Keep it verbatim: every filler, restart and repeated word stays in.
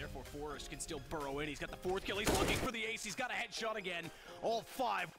therefore Forrest can still burrow in. He's got the fourth kill. He's looking for the ace. He's got a headshot again. All five.